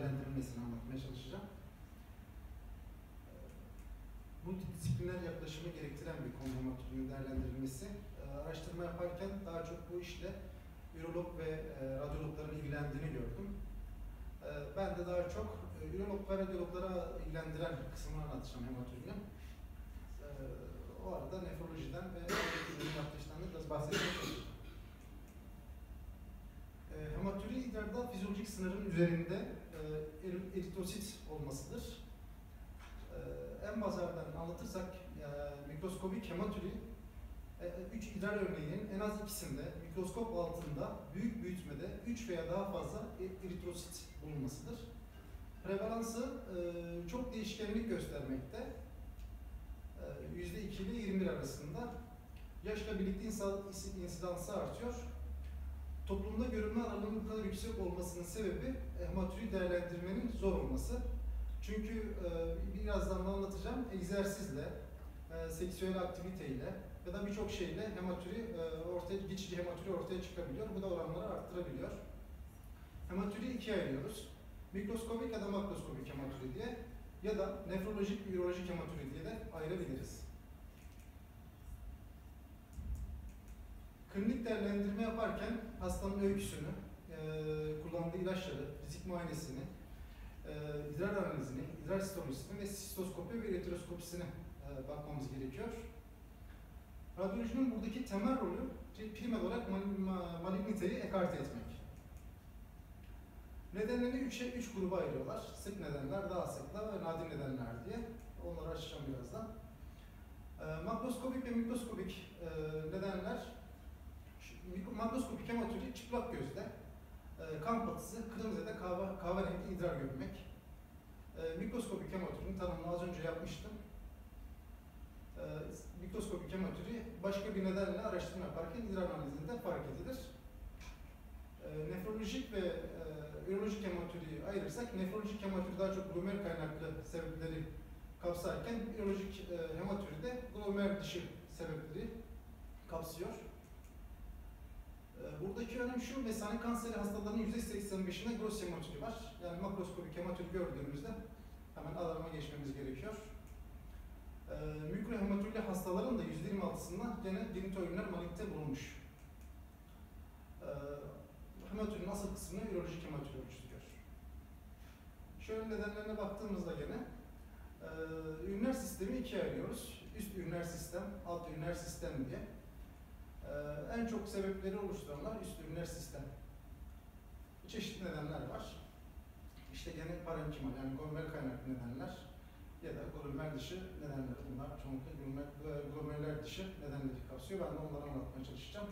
değerlendirilmesini anlatmaya çalışacağım. Multidisipliner yaklaşımı gerektiren bir konu hematürinin değerlendirilmesi. Araştırma yaparken daha çok bu işle ürolog ve radyologların ilgilendiğini gördüm. Ben de daha çok ürolog ve radyologlara ilgilendiren kısmını anlatacağım hematürinin. O arada nefrolojiden ve hematürinin yaptığı işlemden biraz bahsetmeye çalışacağım. Hematüri idrarda fizyolojik sınırın üzerinde eritrosit olmasıdır. En bazardan anlatırsak mikroskobik hematüri 3 idrar örneğinin en az ikisinde mikroskop altında büyük büyütmede 3 veya daha fazla eritrosit bulunmasıdır. Prevalansı çok değişkenlik göstermekte. %2 ile 21 arasında. Yaşla birlikte insidansı artıyor. Toplumda görünme aralığının bu kadar yüksek olmasının sebebi hematüri değerlendirmenin zor olması. Çünkü birazdan da anlatacağım, egzersizle, seksüel aktiviteyle ya da birçok şeyle hematüri geçici hematüri ortaya çıkabiliyor. Bu da oranları arttırabiliyor. Hematüriyi ikiye ayırıyoruz. Mikroskobik ya da makroskobik hematüri diye ya da nefrolojik, ürolojik hematüri diye de ayırabiliriz. Klinik değerlendirme yaparken hastanın öyküsünü, kullandığı ilaçları, fizik muayenesini, idrar analizini, idrar histolojisini ve sistoskopi ve eritroskopisine bakmamız gerekiyor. Radyolojinin buradaki temel rolü primer olarak maligniteyi ekarte etmek. Nedenlerini üç gruba ayırıyorlar. Sık nedenler, daha sıklar ve nadir nedenler diye. Onları açacağım birazdan. Makroskobik ve mikroskobik nedenler, makroskopik hematüri çıplak gözle, kan patısı, kırmızı da kahverengi idrar görmek. Mikroskopik hematürinin tanımını az önce yapmıştım. Mikroskopik hematüri başka bir nedenle araştırma yaparken idrar analizinde fark edilir. Nefrolojik ve ürolojik hematüriyi ayırırsak, nefrolojik hematüri daha çok glomer kaynaklı sebepleri kapsarken, ürolojik hematüri de glomer dışı sebepleri kapsıyor. Buradaki önem şu, mesane kanseri hastalarının %85'inde gros hematüri var. Yani makroskopik hematüri gördüğümüzde hemen alarma geçmemiz gerekiyor. Mikrohematürili hastaların da %26'sında gene genitoüriner malignite bulunmuş. Hematürinin asıl kısmını ürolojik hematüri oluşturuyor. Şöyle nedenlerine baktığımızda gene üriner sistemi ikiye ayırıyoruz. Üst üriner sistem, alt üriner sistem diye. En çok sebepleri oluşturanlar üst üriner sistem. Çeşitli nedenler var. İşte gene parenkimal yani glomer kaynaklı nedenler ya da glomer dışı nedenler. Bunlar çoğunlukla glomeruler dışı nedenleri kapsıyor. Ben de onları anlatmaya çalışacağım.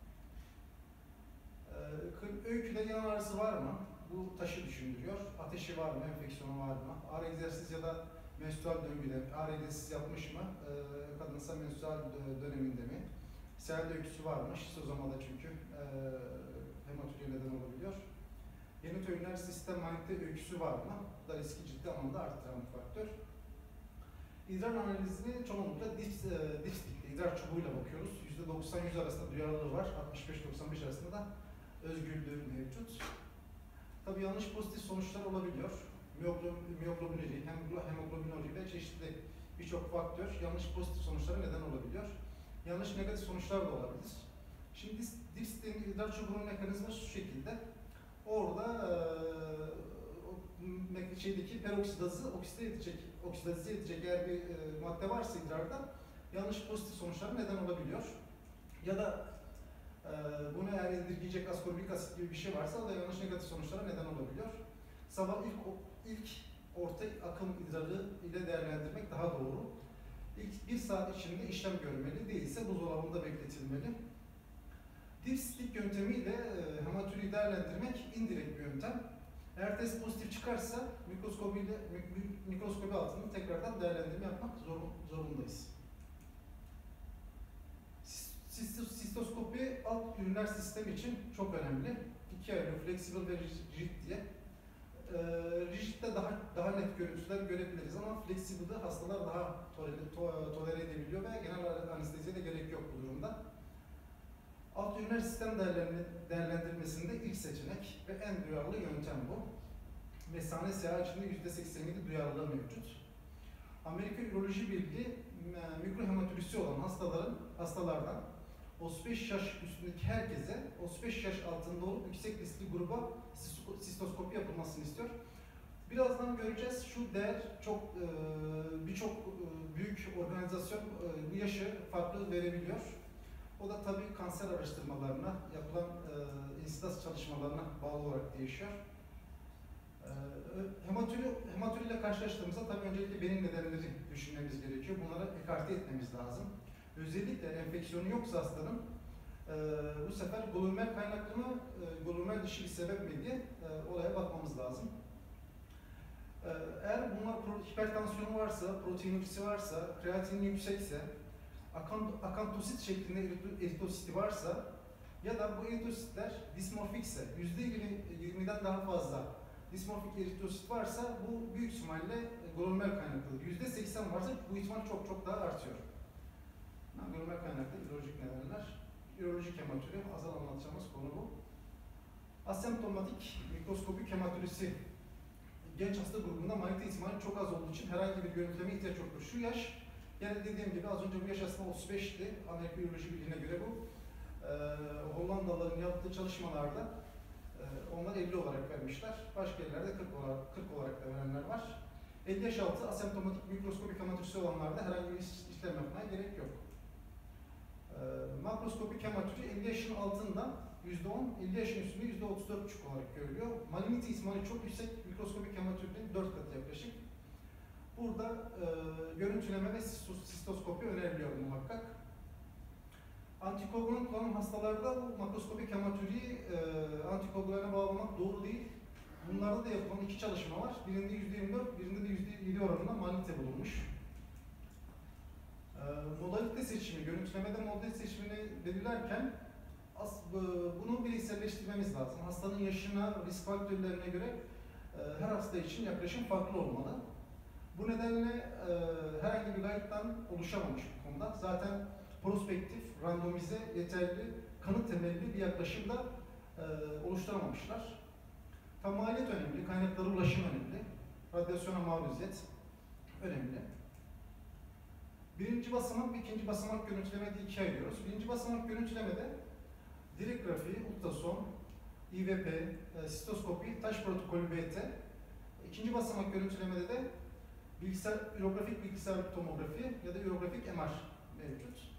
Öyküde yan ağrısı var mı? Bu taşı düşündürüyor. Ateşi var mı? Enfeksiyonu var mı? Ağrı egzersiz ya da menstrual döngüde ağrı egzersiz yapmış mı? Kadınsa menstrual döneminde mi? Sel öyküsü var mı? Şizozomada çünkü hematüriye neden olabiliyor. Genitoüriner sistem malignite öyküsü var mı? Bu da riski ciddi anlamda arttıran bir faktör. İdrar analizini çoğunlukla dipstikli idrar çubuğuyla bakıyoruz. %90-100 arasında duyarlılığı var. 65-95 arasında da özgürlüğü mevcut. Tabii yanlış pozitif sonuçlar olabiliyor. Miyoglobinuri, hemoglobinuri ve çeşitli birçok faktör yanlış pozitif sonuçlara neden olabiliyor. Yanlış negatif sonuçlar da olabilir. Şimdi dipstikli idrar çubuğunun mekanizması şu şekilde. Orada şeydeki peroksidazı oksidaze edecek eğer bir madde varsa idrarda yanlış pozitif sonuçlara neden olabiliyor. Ya da bunu eğer indirgeyecek askorbik asit gibi bir şey varsa o da yanlış negatif sonuçlara neden olabiliyor. Sabah ilk orta akım idrarı ile değerlendirmek daha doğru. İlk 1 saat içinde işlem görmeli, değilse buzdolabında bekletilmeli. Dipstik yöntemiyle hematüriyi değerlendirmek indirekt bir yöntem. Eğer test pozitif çıkarsa mikroskobi altında tekrardan değerlendirme yapmak zorundayız. Sistoskopi alt üriner sistem için çok önemli. İki ayrı, flexible ve rigid diye. Rigid'de daha net görüntüler görebiliriz ama flexible'de hastalar daha tolere edebiliyor ve genel anesteziye de gerek yok bu durumda. Alt üriner sistem değerlendirmesinde ilk seçenek ve en duyarlı yöntem bu. mesane SH içinde %87 duyarlılığı mevcut. Amerika Üroloji Birliği mikrohematürisi olan hastalardan 35 yaş üstündeki herkese 35 yaş altında olup yüksek riskli gruba sistoskopi yapılmasını istiyor. Birazdan göreceğiz. Şu değer çok birçok büyük organizasyon bu yaşı farklı verebiliyor. O da tabii kanser araştırmalarına, yapılan instas çalışmalarına bağlı olarak değişiyor. Hematuri ile karşılaştığımızda tabii öncelikle benim nedenleri düşünmemiz gerekiyor. Bunları ekarte etmemiz lazım. Özellikle enfeksiyonu yoksa hastanın bu sefer glomer kaynaklı mı, glomer dışı bir sebep mi diye olaya bakmamız lazım. Eğer bunlar hipertansiyonu varsa, proteinurisi varsa, kreatinin yüksekse, akantosit şeklinde eritositi varsa ya da bu eritositler dismorfikse, %20'den daha fazla dismorfik eritosit varsa bu büyük ihtimalle glomer kaynaklıdır. %80 varsa bu ihtimal çok daha artıyor. Glomer kaynaklı ürolojik nedenler, ürolojik hematuri, azal anlatacağımız konu bu. Asemptomatik mikroskopik hematürisi genç hasta grubunda manyetik ihtimali çok az olduğu için herhangi bir görüntüleme ihtiyaç yoktur. Şu yaş, yani dediğim gibi az önce bu yaş aslında 35'ti. Amerika Üroloji Birliği'ne göre bu. Hollandalıların yaptığı çalışmalarda onlar 50 olarak vermişler. Başka yerlerde 40 olarak da verenler var. 50 yaş altı asemptomatik mikroskopik hematürisi olanlarda herhangi bir işlem yapmaya gerek yok. Makroskopik hematüri 50 yaşın altında %10, 50 yaşın üstünde %34,5 olarak görülüyor. Malignite ihtimali çok yüksek, mikroskopik hematürinin 4 katı yaklaşık. Burada görüntüleme ve sistoskopi öneriliyor muhakkak. Antikoagulant olan hastalarda bu makroskopik hematüriyi antikoagulana bağlamak doğru değil. Bunlarda da yapılan 2 çalışma var. Birinde %24, birinde de %7 oranında malignite bulunmuş. Modalite seçimi, görüntülemede modalite seçimini belirlerken bunu bireyselleştirmemiz lazım. Hastanın yaşına, risk faktörlerine göre her hasta için yaklaşım farklı olmalı. Bu nedenle herhangi bir guide'dan oluşamamış bu konuda. Zaten prospektif, randomize, yeterli, kanıt temelli bir yaklaşımda oluşturamamışlar. Tam maliyet önemli, kaynaklara ulaşım önemli, radyasyona maruziyet önemli. Birinci basamak ve ikinci basamak görüntülemede ikiye ayırıyoruz. Birinci basamak görüntülemede direkt grafiği, ultrason, IVP, sistoskopi, taş protokolü BT. İkinci basamak görüntülemede de ürografik bilgisayar tomografi ya da ürografik MR mevcut.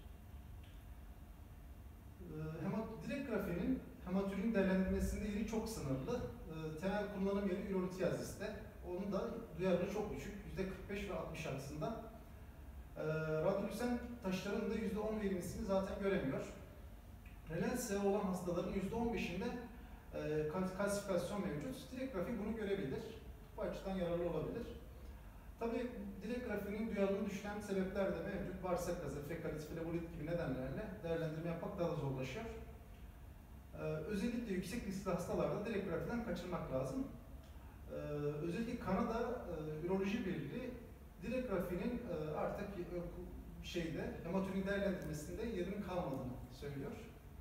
Direkt grafiğinin hematürinin değerlendirmesinde yeri çok sınırlı. Temel kullanım yeri ürolitiyaziste. Onun da duyarlılığı çok düşük. %45 ve 60 arasında. Radyolüsen taşların da %10 verimlisini zaten göremiyor. Relen SEO olan hastaların %15'inde kalsifikasyon mevcut. Direkt grafik bunu görebilir. Bu açıdan yararlı olabilir. Tabii direkt grafiğinin duyarlılığını düşüren sebepler de mevcut. Bağırsak gazı, fekalit, flebolit gibi nedenlerle değerlendirme yapmak daha da zorlaşıyor. Özellikle yüksek riskli hastalarda direkt grafiden kaçırmak lazım. Özellikle Kanada Üroloji Birliği direkt grafiğinin artık hematürinin değerlendirmesinde yerinin kalmadığını söylüyor.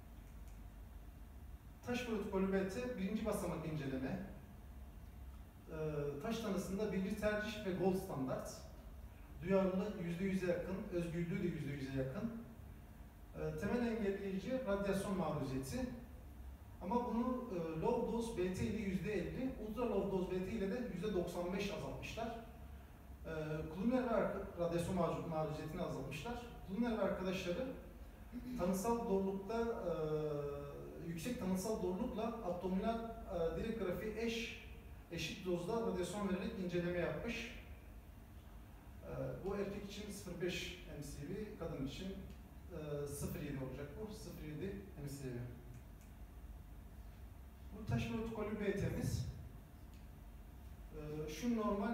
Taş protokolü BT birinci basamak inceleme. Taş tanısında birinci tercih ve gold standart. Duyarlılığı %100'e yakın, özgürlüğü de %100'e yakın. Temel engelleyici radyasyon maruziyeti. Ama bunu low dose BT ile %50, ultra low dose BT ile de %95 azaltmışlar. Klüner ve radyasyon maruziyetini azaltmışlar. Klüner ve arkadaşları tanısal doğrulukta yüksek tanısal doğrulukla abdominal direkt grafiği eşit dozda radyasyon vererek inceleme yapmış. Bu erkek için 0,5 mCv, kadın için 0,7 olacak bu. 0,7 mCv. Bu taş protokolü BT'miz. Şu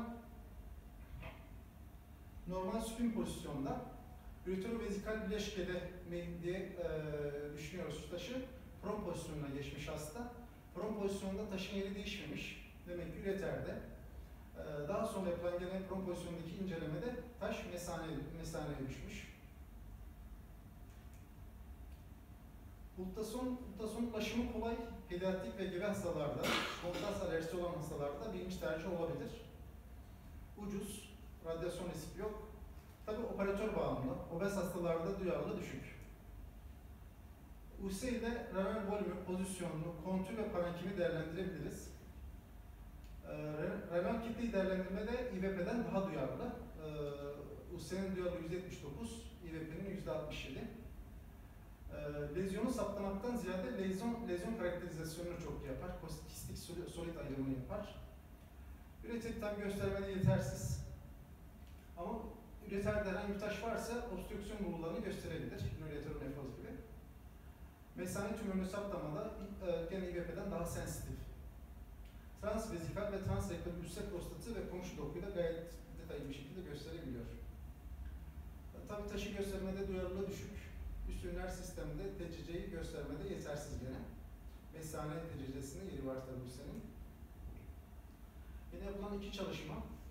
normal supin pozisyonda üreterovezikal bileşkede mi diye düşünüyoruz şu taşı. Prom pozisyonuna geçmiş hasta. Prom pozisyonunda taşın yeri değişmemiş. Demek ki üreterde. Daha sonra yapılan gene prom pozisyonundaki incelemede taş mesaneye düşmüş. Ultrason ulaşımı kolay, pediatrik ve gebe hastalarda, kontrast alerjisi olan hastalarda birinci tercih olabilir. Ucuz, radyasyon riski yok. Tabi operatör bağımlı, obez hastalarda duyarlılığı düşük. UC ile renal volümü, pozisyonunu, kontür ve parenkimi değerlendirebiliriz. Renal kitleyi değerlendirmede İVP'den daha duyarlı. UC'nin duyarlılığı %79, İVP'nin %67. Lezyonu saptamaktan ziyade lezyon karakterizasyonunu çok iyi yapar. Kistik solit ayrımını yapar. Üretim tabi göstermede yetersiz. Ama üreterde herhangi bir taş varsa obstrüksiyon bulgularını gösterebilir. Nöroletronefroz gibi. Mesane tümörünü saptamada gene İVP'den daha sensitif. Transvezikal ve transrektal üsse prostatı ve komşu dokuyu da gayet detaylı bir şekilde gösterebiliyor. Tabi taşı göstermede duyarlılığı düşük. Üst üriner sistemde TCC'yi göstermede yetersiz gene. Mesane TCC'sinde yeri var tabi üssenin. Yine yapılan iki çalışma.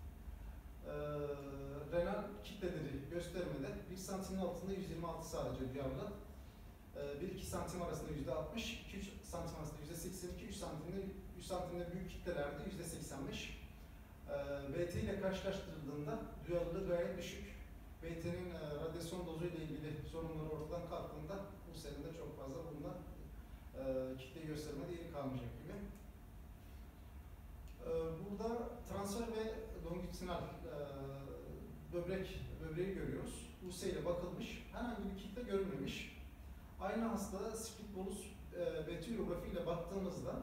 Renal kitleleri göstermede 1 santimin altında 126 sadece duyarlı. 1-2 santim arasında %60, 2-3 santim arasında %82, 3 santimde büyük kitlelerde %85. VT ile karşılaştırıldığında duyarlılığı gayet düşük. VT'nin radyasyon dozu ile ilgili sorunları ortadan kalktığında bu senede çok fazla bunda kitleyi göstermede yeri kalmayacak gibi. Burada transfer ve longitudinal böbreği görüyoruz. UC ile bakılmış, herhangi bir kitle görülmemiş. Aynı hastada split bolus betülografi ile baktığımızda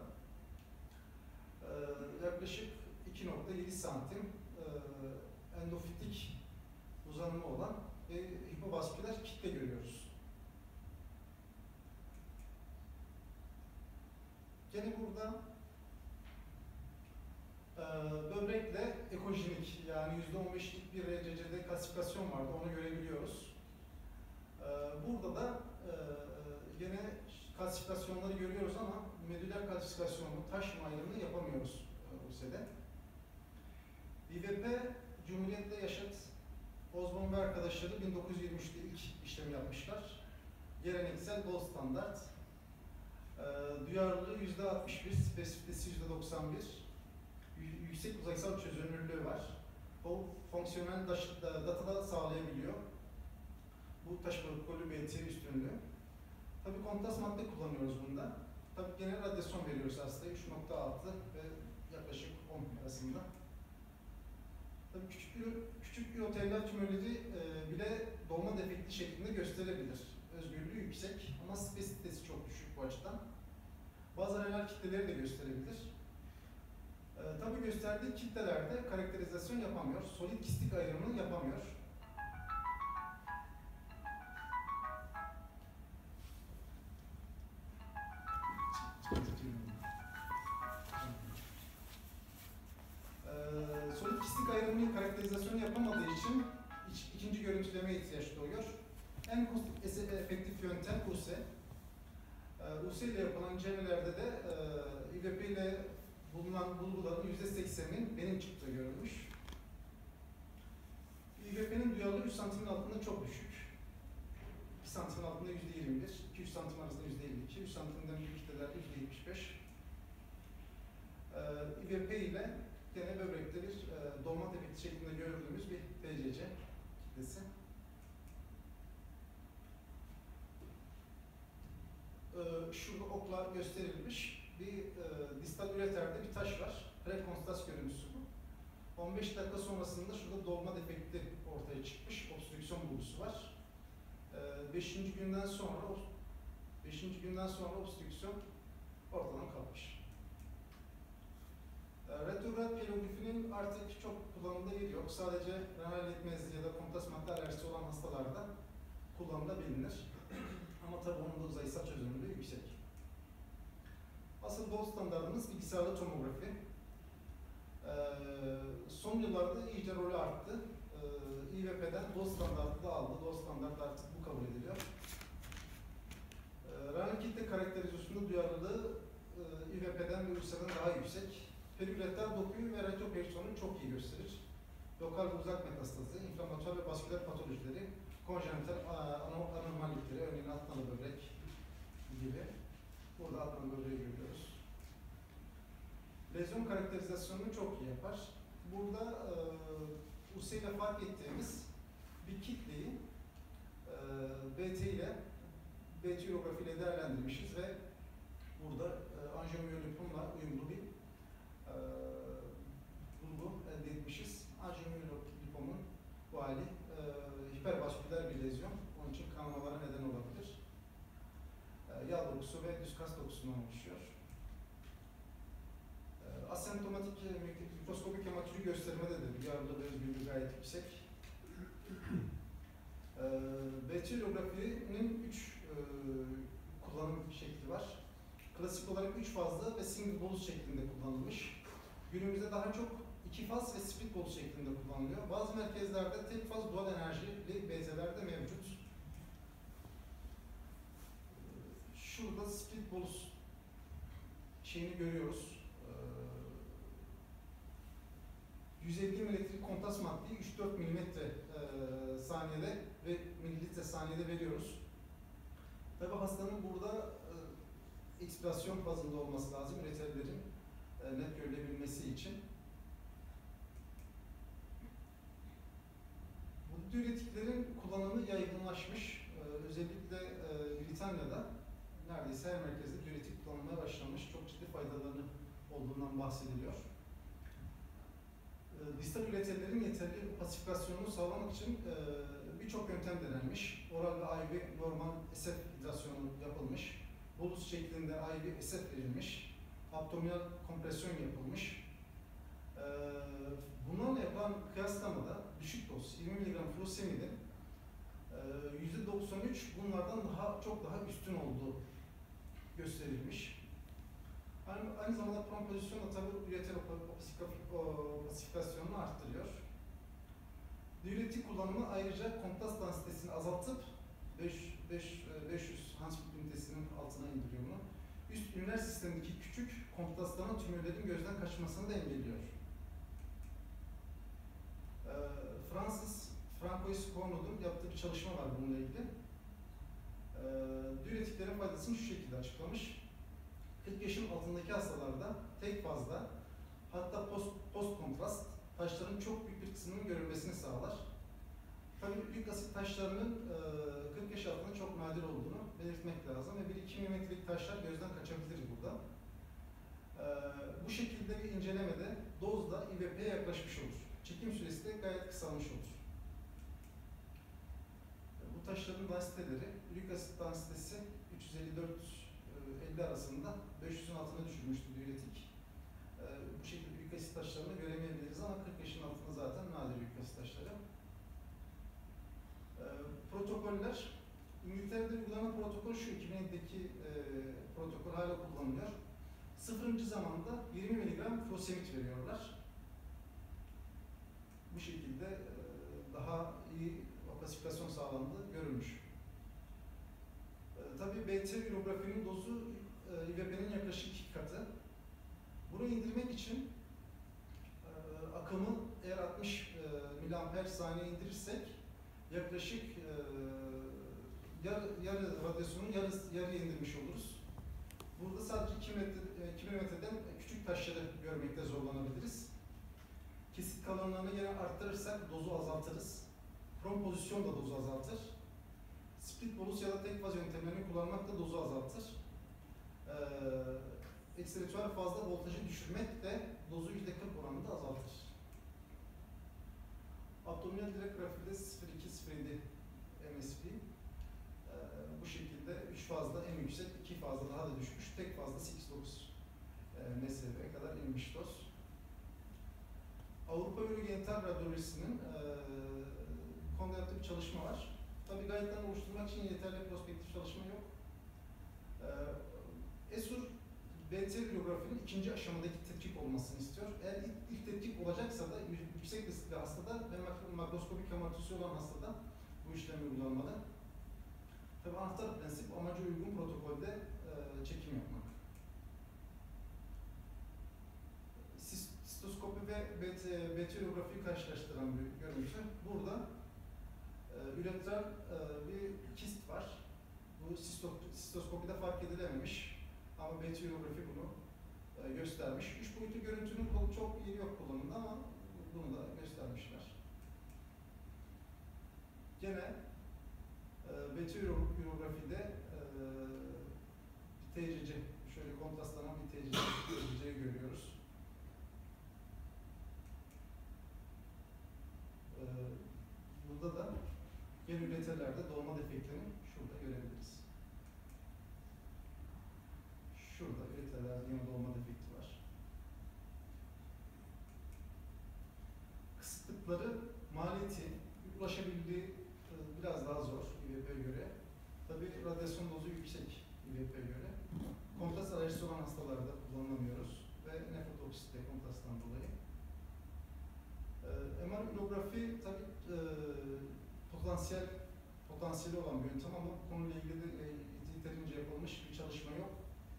yaklaşık 2,7 santim endofitik uzanımı olan ve hipovasküler kitle görüyoruz. Gene burada böbrekle ekojenik yani %15'lik bir RCC'de klasifikasyon vardı, onu görebiliyoruz. Burada da gene klasifikasyonları görüyoruz ama medüler klasifikasyonu, taş ayrımını yapamıyoruz UC'de. İVP Cumhuriyet'te yaşat Osborne ve arkadaşları 1923'te ilk işlemi yapmışlar. Geleneksel gold standart. Duyarlılığı %61, spesifitesi %91. Yüksek uzaysal çözünürlüğü var. O fonksiyonel data sağlayabiliyor. Bu taş protokolü BT üstünlüğü. Tabii kontrast madde kullanıyoruz bunda. Tabii genel radyasyon veriyoruz hastaya 3,6 ve yaklaşık 10 arasında. Tabii küçük üroteller tümörleri bile dolma defekti şeklinde gösterebilir. Özgürlüğü yüksek ama spesifitesi çok düşük bu açıdan. Bazı renal kitleleri de gösterebilir. Tabii gösterdiği kitlelerde karakterizasyon yapamıyor. Solid kistik ayrımını yapamıyor. Solid kistik ayrımını karakterizasyon yapamadığı için ikinci görüntülemeye ihtiyaç doğuyor. En efektif yöntem UC. UC ile yapılan incemelerde de İVP ile bulunan bulguların %80'inin benim çıktığı görülmüş. İVP'nin duyarlılığı 3 santimin altında çok düşük. 2 santimin altında %21, 2-3 santim arasında %52, 3 santimden büyük kitlelerde %75. İVP ile gene böbrekte bir dolma defekti şeklinde gördüğümüz bir TCC kitlesi. Şurada okla gösterilmiş bir distal üreterde bir taş var. Prekonstas görüntüsü bu. 15 dakika sonrasında şurada dolma defekti ortaya çıkmış. Obstrüksiyon bulgusu var. 5. günden sonra obstrüksiyon ortadan kalkmış. Retrograd pielografinin artık çok kullanımda yeri yok. Sadece renal yetmezliği ya da kontrast madde alerjisi olan hastalarda kullanılabilir. Ama tabii onun da uzaysal çözünürlüğü yüksek. Asıl gold standartımız bilgisayarlı tomografi. Son yıllarda iyice rolü arttı. İVP'den gold standartı da aldı. Gold standart artık bu kabul ediliyor. Renal kitle karakterizasyonu duyarlılığı İVP'den ve UC'den daha yüksek. Perikületler dokuyu ve retroperisonu çok iyi gösterir. Lokal ve uzak metastazı, inflamatuar ve vasküler patolojileri, konjenital anormallikleri, örneğin alt nalı böbrek, gibi. Burada alttan bölgeyi görüyoruz. Lezyon karakterizasyonunu çok iyi yapar. Burada USE ile fark ettiğimiz bir kitleyi BT ile BT ürografi ile değerlendirmişiz ve burada anjiyomiyolipumla uyumlu bir bulgu elde etmişiz. Anjiyomiyolipumun bu hali hipervasküler bir lezyon. Onun için kanamalara neden olabilir. Yağ dokusu ve düz kas dokusundan oluşuyor. Asemptomatik mikroskobik hematürü göstermede de duyarlılığı ve özgürlüğü gayet yüksek. BT ürografinin 3 kullanım şekli var. Klasik olarak 3 fazlı ve single bolus şeklinde kullanılmış. Günümüzde daha çok 2 faz ve split bolus şeklinde kullanılıyor. Bazı merkezlerde tek faz dual enerjili BT'ler de mevcut. Şurada split bolus şeyini görüyoruz. 150 mililitrelik kontrast maddeyi 3-4 milimetre saniyede ve mililitre saniyede veriyoruz. Tabi hastanın burada ekspirasyon fazında olması lazım üreterilerin net görülebilmesi için. Bu diüretiklerin kullanımı yaygınlaşmış. Özellikle Britanya'da neredeyse her merkezde diüretik kullanılmaya başlamış. Çok ciddi faydalarını olduğundan bahsediliyor. Distal üreterilerin yeterli pasifikasyonunu sağlamak için birçok yöntem denenmiş. Oral ve IV normal SF hidrasyonu yapılmış. Bolus şeklinde IV SF verilmiş. Abdominal kompresyon yapılmış. Bunlarla yapılan kıyaslamada düşük doz 20 mg furosemidin %93 bunlardan çok daha üstün olduğu gösterilmiş. Aynı zamanda prompozisyon da tabi üreter pasifikasyonunu arttırıyor. Diüretik kullanımı ayrıca kontrast densitesini azaltıp 500 Hansfield ünitesinin altına indiriyor bunu. Üst üriner sistemdeki küçük kontrastlanan tümörlerin gözden kaçmasını da engelliyor. Francois Cornod'un yaptığı bir çalışma var bununla ilgili. Diüretiklerin faydasını şu şekilde açıklamış. 40 yaşın altındaki hastalarda tek fazla, hatta post kontrast taşların çok büyük bir kısmının görülmesini sağlar. Tabii ürik asit taşlarının 40 yaş altında çok nadir olduğunu belirtmek lazım ve 1-2 milimetrelik taşlar gözden kaçabilir burada. Bu şekilde bir incelemede dozda İVP'ye yaklaşmış olur. Çekim süresi de gayet kısalmış olur. Bu taşların densiteleri, ürik asit densitesi 350-450 arasında 500'ün altına düşürmüştü diüretik. Bu şekilde ürik asit taşlarını göremeyebiliriz ama 40 yaşın altında zaten nadir ürik asit taşları. Protokoller, İngiltere'de uygulanan protokol şu, 2007'deki protokol hala kullanılıyor. 0. zamanda 20 mg furosemid veriyorlar. Bu şekilde daha iyi pasifikasyon sağlandığı görülmüş. Tabii BT ürografinin dozu İVP'nin yaklaşık 2 katı. Bunu indirmek için akımı eğer 60 mAh saniye indirirsek yaklaşık yarı radyasyonun yarıya indirmiş oluruz. Burada sadece 2 milimetreden küçük taşları görmekte zorlanabiliriz. Kesit kalınlığını yine arttırırsak dozu azaltırız. Prompozisyon da dozu azaltır. Split bolus ya da tek faz yöntemlerini kullanmak da dozu azaltır. Ekstritüel fazla voltajı düşürmek de dozu %40 oranında azaltır. Abdominal direkt grafide 0,2-0,7 MSP. Bu şekilde 3 fazla en yüksek, 2 fazla daha da düşmüş, tek fazla 8-9 MSV'ye kadar inmiş doz. Avrupa Ürogenital Radyolojisi'nin konuda yaptığı bir çalışma var. Tabii gayetlerini oluşturmak için yeterli prospektif çalışma yok. ESUR, BT ürografinin ikinci aşamadaki tetkik olmasını istiyor. Eğer ilk tetkik olacaksa da yüksek riskli hastada ve makroskopik hematürisi olan hastada bu işlem uygulanmalı. Tabii anahtar prensip amaca uygun protokolde çekim yapmak. Sistoskopi ve BT ürografiyi karşılaştıran bir görüntü. Burada üretral bir kist var. Bu bu sistoskopide fark edilememiş ama BT ürografi bunu göstermiş. Üç boyutlu görüntünün çok yeri yok kullanımda ama bunu da göstermişler. Gene BT ürografide bir TCC, şöyle kontrastlanan bir TCC'yi görüyoruz. Burada da gen ünitelerde dolma defektini şurada görebiliriz. Şurada ünitelerde yine dolma defekti var. Kısıtlıkları, maliyeti, ulaşabildiği biraz daha zor İVP'ye göre. Tabii radyasyon dozu yüksek İVP'ye göre. Kontrast alerjisi olan hastalarda kullanamıyoruz ve nefrotoksite kontrasttan dolayı. MR ürografi tabii potansiyeli olan bir yöntem ama bu konuyla ilgili yeterince yapılmış bir çalışma yok.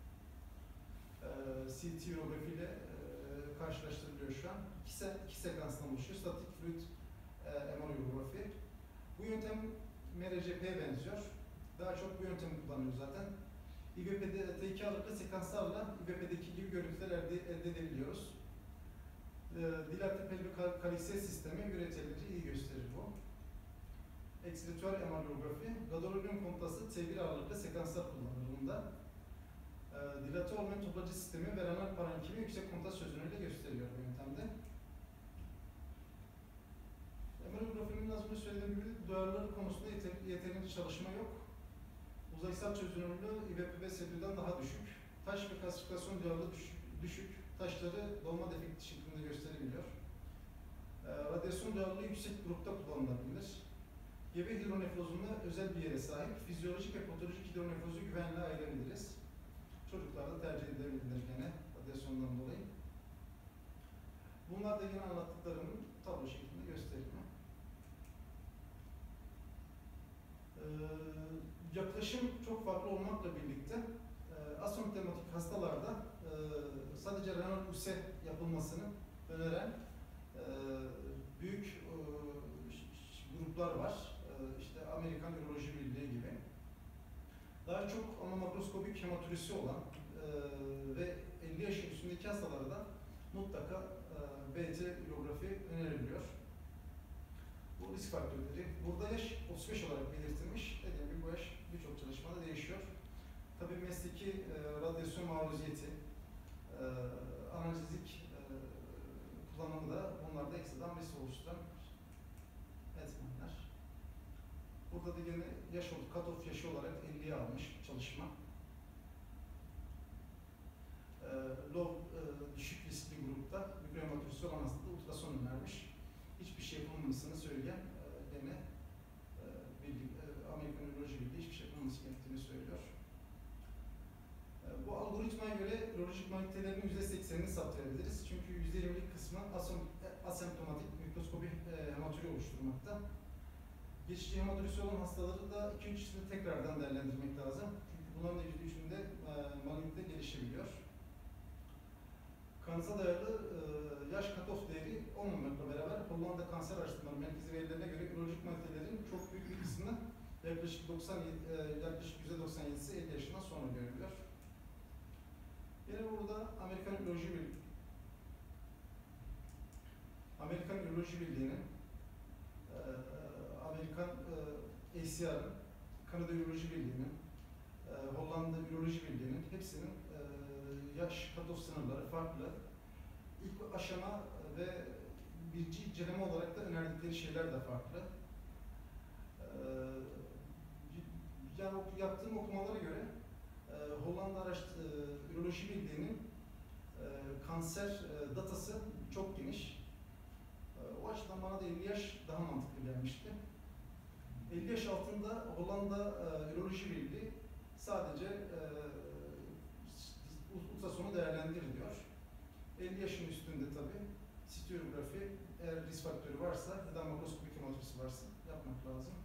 CT ürografi ile karşılaştırılıyor şu an. İki sekansdan oluşuyor. Statik fluid MR ürografi. Bu yöntem MRCP'ye benziyor. Daha çok bu yöntemi kullanıyoruz zaten. İVP'de T2 ağırlıklı sekanslarla İVP'deki gibi görüntüler elde edebiliyoruz. Dilatlı pelvik kaliksiyel sistemi üreteleri iyi gösterir bu. Eksilitüel MR ürografi, gadolinium kontrastı T1 ağırlıklı sekanslar kullanılır bunda. Dilatı olmayan toplacı sistemi ve renal parenkimi yüksek kontrast çözünürlüğüyle gösteriyor bu yöntemde. MR ürografinin az önce söylediğim gibi duyarlılık konusunda yeterince çalışma yok. Uzaysal çözünürlüğü İVP SP'den daha düşük. Taş ve kalsifikasyon duyarlılığı düşük. Taşları dolma defekti şeklinde gösterebiliyor. Radyasyon duyarlılığı yüksek grupta kullanılabilir. Gebe hidronefrozunda özel bir yere sahip. Fizyolojik ve patolojik hidronefrozu güvenle ayırabiliriz. Çocuklarda tercih edilebilir gene radyasyondan dolayı. Bunlar da yine anlattıklarımın tablo şeklinde gösterimi. Yaklaşım çok farklı olmakla birlikte asemptomatik hastalarda sadece renal USE yapılmasını öneren büyük gruplar var. İşte Amerikan Üroloji Birliği gibi. Daha çok ama makroskopik hematürisi olan ve 50 yaş üstündeki hastalarda mutlaka BT ürografi öneriliyor. Bu risk faktörleri. Burada yaş 35 olarak belirtilmiş. Dediğim gibi bu yaş birçok çalışmada değişiyor. Tabii mesleki radyasyon maruziyeti, analjezik kullanımı da bunlarda ekstradan risk oluşturan etmenler. Burada da yine yaş cut-off yaşı olarak 50'ye almış çalışma. Düşük riskli grupta mikrohematürisi olan hastada ultrason önermiş. Hiçbir şey yapılmamasını söyleyen gene Amerikan Üroloji Birliği hiçbir şey yapılmaması gerektiğini söylüyor. Bu algoritmaya göre ürolojik malitelerin %80'ini saptayabiliriz. Çünkü %20'lik kısmı asemptomatik mikroskopi hematürü oluşturmakta. Geçici hematürisi olan hastaları da 2-3 yılda tekrardan değerlendirmek lazım. Çünkü bunların da %3'ünde malignite gelişebiliyor. Kanıza dayalı yaş cut-off değeri olmamakla beraber Hollanda Kanser Araştırmaları Merkezi verilerine göre ürolojik malitelerin çok büyük bir kısmı yaklaşık %97'si 50 yaşından sonra görülüyor. Yine burada Amerikan Üroloji Birliği'nin, Amerikan ACR'ın, Kanada Üroloji Birliği'nin, Hollanda Üroloji Birliği'nin hepsinin yaş cut-off sınırları farklı. İlk aşama ve birinci inceleme olarak da önerdikleri şeyler de farklı. Yani yaptığım okumalara göre Hollanda Üroloji Birliği'nin kanser datası çok geniş. O açıdan bana da 50 yaş daha mantıklı gelmişti. 50 yaş altında Hollanda Üroloji Birliği sadece ultrasonu değerlendir diyor. 50 yaşın üstünde tabii sitoürografi, eğer risk faktörü varsa ya da makroskopik hematürisi varsa yapmak lazım.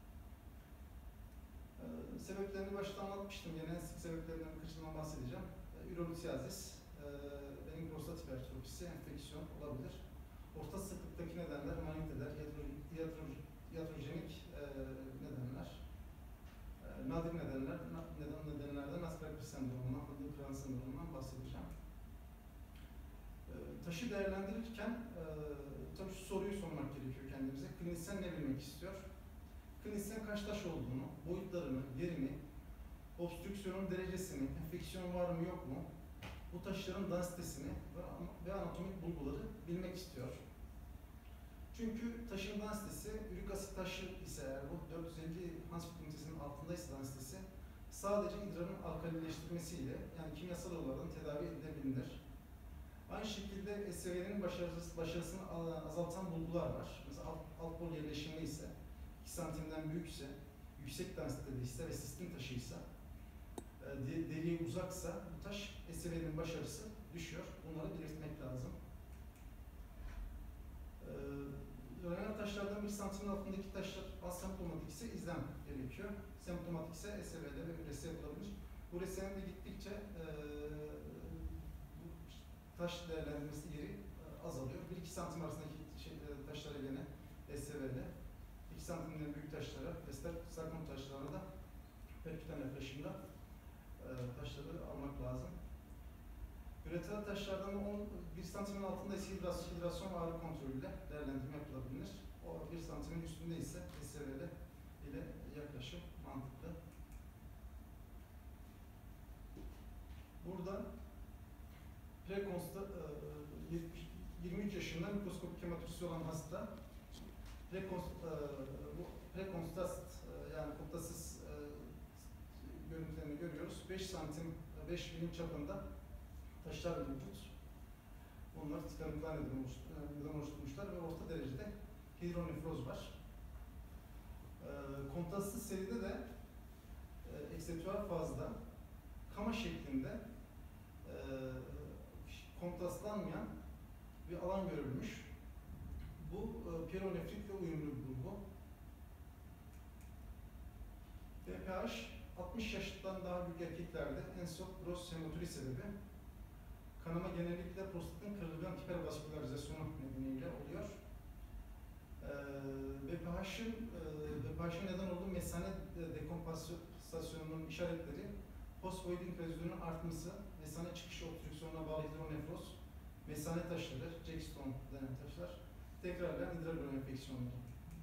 Sebeplerini başta anlatmıştım. Yine en sık sebeplerinden birkaçından bahsedeceğim. Ürolitiyazis, benim prostat hipertrofisi, enfeksiyon olabilir. Orta sıklıktaki nedenler maligniteler, iatrojenik nedenler. nadir nedenlerden Asperger sendromundan, Fıldırkıran sendromundan bahsedeceğim. Taşı değerlendirirken tabii şu soruyu sormak gerekiyor kendimize. Klinisyen ne bilmek istiyor? Klinisyen kaç taş olduğunu, boyutlarını, yerini, obstrüksiyonun derecesini, enfeksiyon var mı yok mu, bu taşların densitesini ve anatomik bulguları bilmek istiyor. Çünkü taşın densitesi, ürik asit taşı ise eğer bu 450 Hansfeld ünitesinin altındaysa densitesi, sadece idrarın alkalileştirmesiyle, yani kimyasal olarak tedavi edilebilir. Aynı şekilde SV'nin başarısını azaltan bulgular var. Mesela alt bol yerleşimi ise, 2 santimden büyükse, yüksek densitedeyse ve sistem taşıysa, deliğe uzaksa bu taş SV'nin başarısı düşüyor. Bunları belirtmek lazım. Önemli taşlardan 1 santimin altındaki taşlar asemptomatik ise izlem gerekiyor. Semptomatik ise SV'de ve ürese yapılabilir. Bu üresenin de gittikçe taş değerlendirmesi yeri azalıyor. 1-2 santim arasındaki taşlara gene SV'de, 2 santimden büyük taşlara, sarkom taşlarına da perkütan yaklaşımda taşları almak lazım. Üretel taşlardan 1 santimin altında ise hidrasyon ve ağrı kontrolüyle değerlendirme yapılabilir. O 1 santimin üstünde ise SV'de ile yaklaşım mantıklı. Burada 23 yaşında mikroskopik hematürisi olan hasta prekonstat yani koptasız görüntülerini görüyoruz. 5 santim 5 milim çapında taşlar mevcut. Bunlar tıkanıklar neden oluşturmuşlar ve orta derecede hidronefroz var. Kontrastsız seride de ekseptüel fazda kama şeklinde kontrastlanmayan bir alan görülmüş. Bu pielonefritle uyumlu bir bulgu. BPH 60 yaşından daha büyük erkeklerde en çok gros hematuri sebebi. Kanama genellikle prostatın kırılgan hipervaskülarizasyonu nedeniyle oluyor. BPH'ın neden olduğu mesane dekompensasyonunun işaretleri postvoidin rezidyonun artması, mesane çıkışı obstrüksiyonuna bağlı hidronefroz, mesane taşları, Jackstone denen taşlar, tekrarlayan idrar enfeksiyonları.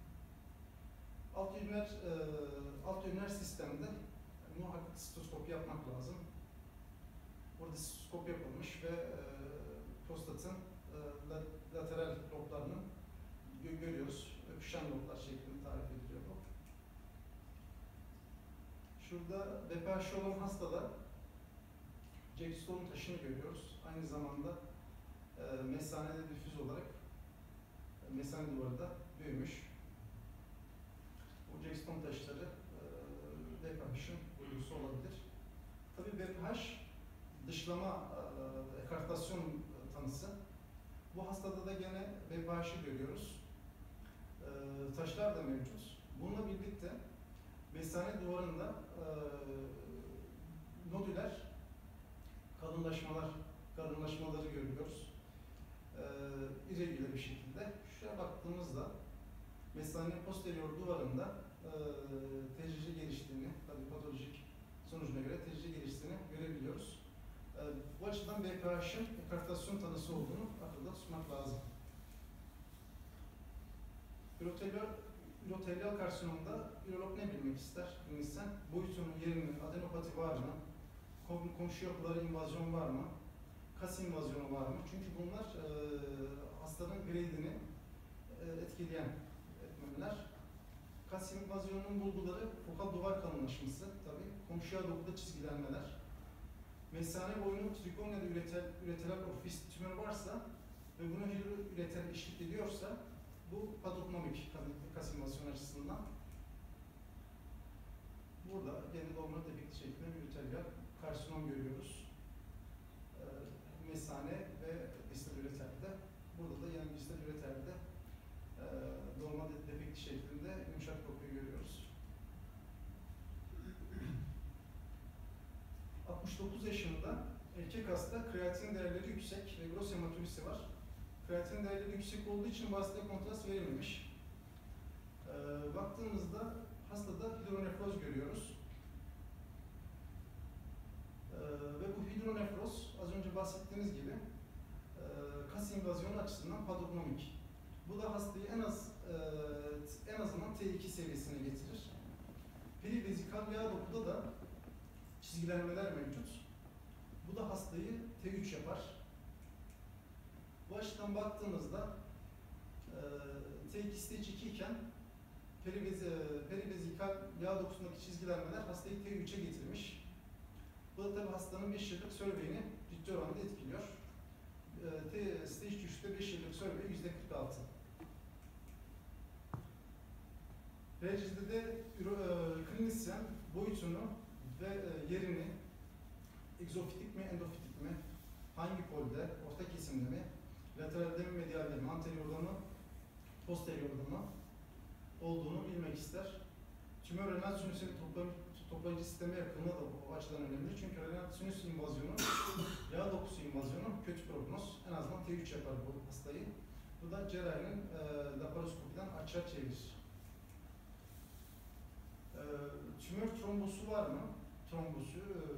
Alt üriner sistemde muhakkak sistoskopi yapmak lazım. Burada sistoskop yapılmış ve prostatın lateral loblarını görüyoruz. Öpüşen loblar şeklinde tarif ediliyor bu. Şurada BPH olan hastada Jackstone taşını görüyoruz. Aynı zamanda mesanede difüz olarak mesane duvarı da büyümüş. Bu Jackstone taşları BPH'ın uygusu olabilir. Tabii BPH dışlama, ekartasyon tanısı. Bu hastada da gene BPH'ı görüyoruz. Taşlar da mevcut. Bununla birlikte mesane duvarında nodüler kalınlaşmaları görüyoruz. İrregüler bir şekilde. Şuraya baktığımızda mesanenin posterior duvarında tecrüce geliştiğini, tabii patolojik sonucuna göre tecrüce geliştiğini görebiliyoruz. Bu açıdan BPH'ın ekartasyon tanısı olduğunu akılda tutmak lazım. Ürotelyal karsinomda ürolog ne bilmek ister? Klinisyen boyutunun, yerinin, adenopati var mı? Komşu yapılara invazyon var mı? Kas invazyonu var mı? Çünkü bunlar hastanın grade'ini etkileyen etmenler. Kas invazyonunun bulguları fokal duvar kalınlaşması, tabii komşuya dokuda çizgilenmeler. Mesane boyunun trikon ya da üreteral ofis tümör varsa ve buna üretel eşlik ediyorsa bu patognomik kas invazyonu açısından. Burada gene dolma tepikli şeklinde bir ürotelyal karsinom görüyoruz. Mesane ve distal üretelde. Burada da yani distal üretelde dolma defekti şeklinde yumuşak dokuyu görüyoruz. 69 yaşında erkek hasta kreatin değerleri yüksek ve gros hematürisi var. Kreatin değerleri yüksek olduğu için vasıta kontrast verilmemiş. Baktığımızda hastada hidronefroz görüyoruz. Ve bu hidronefroz az önce bahsettiğimiz gibi kas invazyonu açısından patognomik. Bu da hastayı en azından T2 seviyesine getirir. Perivezikal yağ dokuda da çizgilenmeler mevcut. Bu da hastayı T3 yapar. Bu açıdan baktığımızda T2 stage 2 iken perivezikal yağ dokusundaki çizgilenmeler hastayı T3'e getirmiş. Bu da tabi hastanın 5 yıllık survey'ini ciddi oranda etkiliyor. Stage 3'te 5 yıllık survey %46. Regizde de klinisyen boyutunu ve yerini egzofitik mi, endofitik mi, hangi polde, orta kesimde mi, lateralde mi, medialde mi, anteriorda mı, posteriorda mı olduğunu bilmek ister. Tümör renal sinüsün toplayıcı sisteme yakını da o açıdan önemli. Çünkü renal sinüs invazyonu, yağ dokusu invazyonu kötü prognoz. En azından T3 yapar bu hastayı. Bu da cerrahinin laparoskopiden açığa çevirir. Tümör trombosu var mı? Trombosu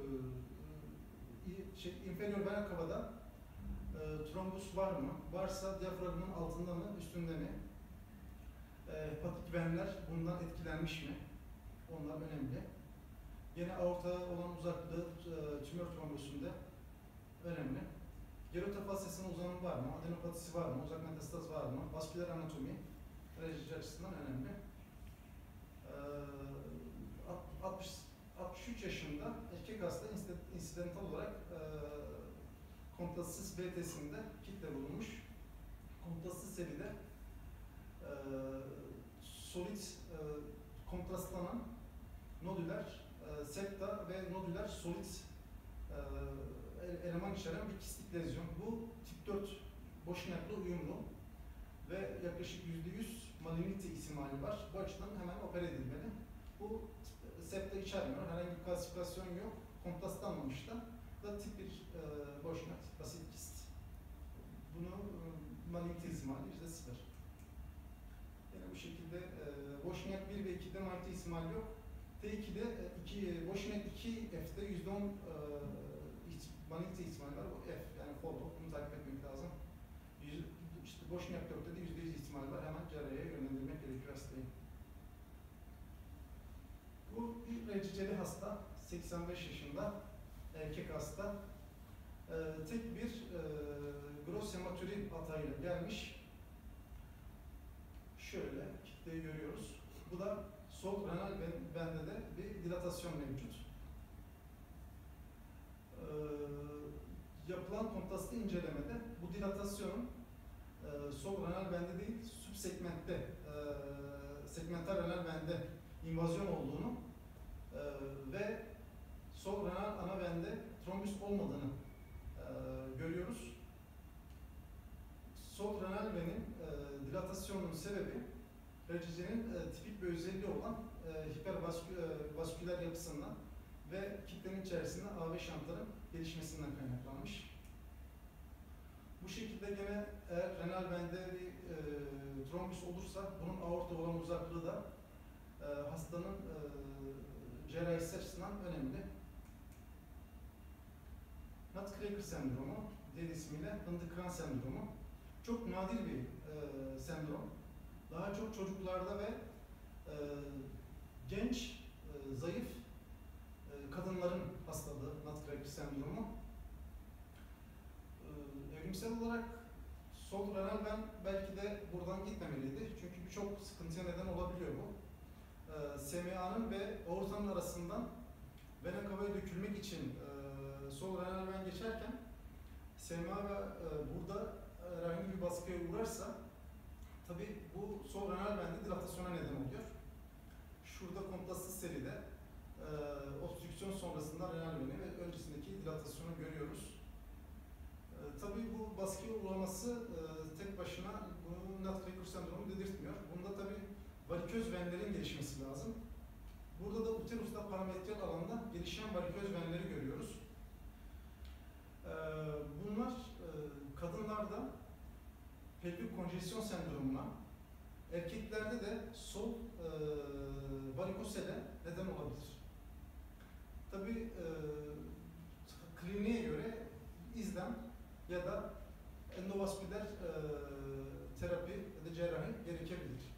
inferior vena cava'da trombus var mı? Varsa diyafragmın altında mı, üstünde mi? Hepatik venler bundan etkilenmiş mi? Onlar önemli. Yine aorta olan uzaklığı tümör trombosunda önemli. Gerotofasyasının uzanımı var mı? Adenopatisi var mı? Uzak metastaz var mı? Vasküler anatomi rejici açısından önemli. 63 yaşında erkek hasta insidental olarak kontrastsız BT'sinde kitle bulunmuş. Kontrastsız seride solid kontrastlanan nodüler septa ve nodüler solid eleman içeren bir kistik lezyon. Bu tip 4 boşnaklı uyumlu ve yaklaşık %100 malignite ihtimali var. Bu açıdan hemen opere edilmeli. Bu septa içermiyor, herhangi bir klasifikasyon yok. Kontrastlanmamış da tip 1 boşnak, basit kist. Bunu malignite ihtimali %0. Yani bu şekilde boşnak 1 ve 2'de malignite ihtimali yok. T2'de boşnak 2F'de %10 malignite ihtimali var. Bu F yani follow. Bunu takip etmek lazım. İşte boşnak 4'te de %100 ihtimali var. Hemen cerrahiye yönlendirmek gerekiyor hastayı. Bu bir reciceli hasta, 85 yaşında, erkek hasta. Tek bir gross hematuri hatayla gelmiş. Şöyle kitleyi görüyoruz. Bu da sol renal bende de bir dilatasyon mevcut. Yapılan kontrastlı incelemede bu dilatasyonun sol renal bende değil, subsegmentte, segmental renal bende invazyon olduğunu ve sol renal ana bende trombüs olmadığını görüyoruz. Sol renal venin dilatasyonunun sebebi recicenin tipik bir özelliği olan hipervasküler yapısından ve kitlenin içerisinde AV şantların gelişmesinden kaynaklanmış. Bu şekilde gene eğer renal bende bir trombüs olursa bunun aorta olan uzaklığı da hastanın cerrahisi açısından önemli. Nutcracker sendromu, diğer ismiyle Hındıkran sendromu. Çok nadir bir sendrom. Daha çok çocuklarda ve genç, zayıf kadınların hastalığı Nutcracker sendromu. Evrimsel olarak sol renal ben belki de buradan gitmemeliydi. Çünkü birçok sıkıntıya neden olabiliyor bu. SMA'nın ve aortanın arasından vena cava'ya dökülmek için sol renal ven geçerken SMA burada herhangi bir baskıya uğrarsa tabi bu sol renal vende dilatasyona neden oluyor. Şurada kontrastsız seride obstrüksiyon sonrasında renal veni ve öncesindeki dilatasyonu görüyoruz. Tabi bu baskıya uğraması tek başına bu Nutcracker sendromu dedirtmiyor. Bunda tabi variköz venlerin gelişmesi lazım. Burada da uterusta parametral alanda gelişen variköz venleri görüyoruz. Bunlar kadınlarda pelvik konjesyon sendromuna, erkeklerde de sol varikosele neden olabilir. Tabii kliniğe göre izlem ya da endovasküler terapi ya da cerrahi gerekebilir.